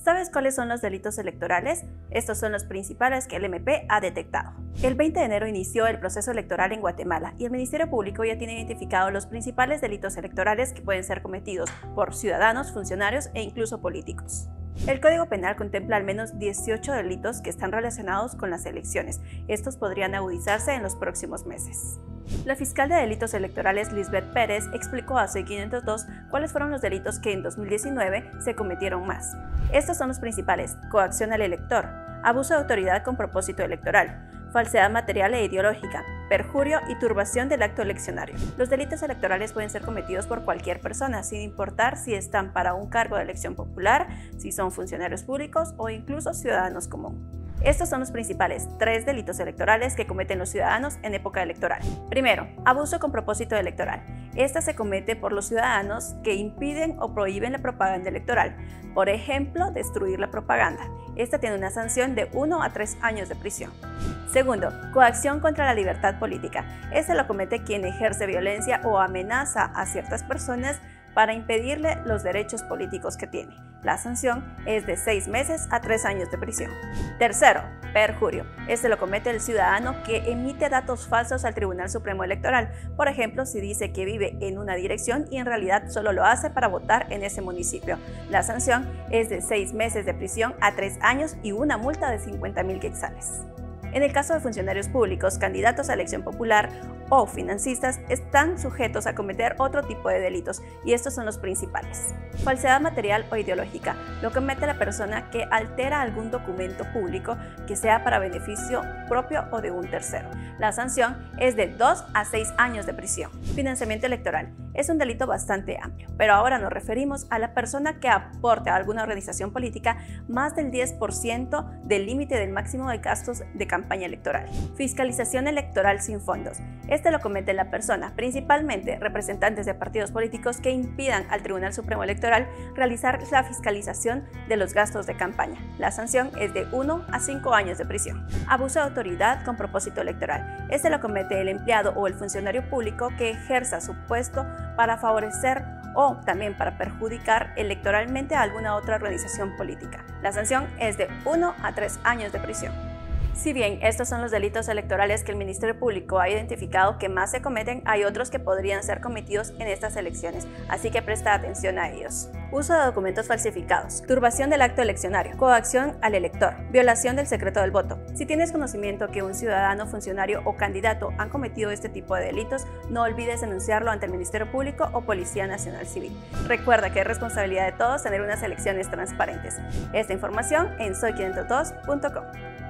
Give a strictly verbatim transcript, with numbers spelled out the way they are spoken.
¿Sabes cuáles son los delitos electorales? Estos son los principales que el M P ha detectado. El veinte de enero inició el proceso electoral en Guatemala y el Ministerio Público ya tiene identificado los principales delitos electorales que pueden ser cometidos por ciudadanos, funcionarios e incluso políticos. El Código Penal contempla al menos dieciocho delitos que están relacionados con las elecciones. Estos podrían agudizarse en los próximos meses. La fiscal de delitos electorales Lisbeth Pérez explicó a Soy quinientos dos cuáles fueron los delitos que en dos mil diecinueve se cometieron más. Estos son los principales: coacción al elector, abuso de autoridad con propósito electoral, falsedad material e ideológica, perjurio y turbación del acto eleccionario. Los delitos electorales pueden ser cometidos por cualquier persona, sin importar si están para un cargo de elección popular, si son funcionarios públicos o incluso ciudadanos comunes. Estos son los principales tres delitos electorales que cometen los ciudadanos en época electoral. Primero, abuso con propósito electoral. Esta se comete por los ciudadanos que impiden o prohíben la propaganda electoral. Por ejemplo, destruir la propaganda. Esta tiene una sanción de uno a tres años de prisión. Segundo, coacción contra la libertad política. Este lo comete quien ejerce violencia o amenaza a ciertas personas para impedirle los derechos políticos que tiene. La sanción es de seis meses a tres años de prisión. Tercero, perjurio. Este lo comete el ciudadano que emite datos falsos al Tribunal Supremo Electoral. Por ejemplo, si dice que vive en una dirección y en realidad solo lo hace para votar en ese municipio. La sanción es de seis meses de prisión a tres años y una multa de cincuenta mil quetzales. En el caso de funcionarios públicos, candidatos a elección popular o financistas, están sujetos a cometer otro tipo de delitos, y estos son los principales. Falsedad material o ideológica. Lo comete la persona que altera algún documento público que sea para beneficio propio o de un tercero. La sanción es de dos a seis años de prisión. Financiamiento electoral. Es un delito bastante amplio, pero ahora nos referimos a la persona que aporte a alguna organización política más del diez por ciento del límite del máximo de gastos de campaña electoral. Fiscalización electoral sin fondos. Este lo comete la persona, principalmente representantes de partidos políticos, que impidan al Tribunal Supremo Electoral realizar la fiscalización de los gastos de campaña. La sanción es de uno a cinco años de prisión. Abuso de autoridad con propósito electoral. Este lo comete el empleado o el funcionario público que ejerza su puesto para favorecer o también para perjudicar electoralmente a alguna otra organización política. La sanción es de uno a tres años de prisión. Si bien estos son los delitos electorales que el Ministerio Público ha identificado que más se cometen, hay otros que podrían ser cometidos en estas elecciones, así que presta atención a ellos. Uso de documentos falsificados, turbación del acto eleccionario, coacción al elector, violación del secreto del voto. Si tienes conocimiento que un ciudadano, funcionario o candidato han cometido este tipo de delitos, no olvides denunciarlo ante el Ministerio Público o Policía Nacional Civil. Recuerda que es responsabilidad de todos tener unas elecciones transparentes. Esta información en soy quinientos dos punto com.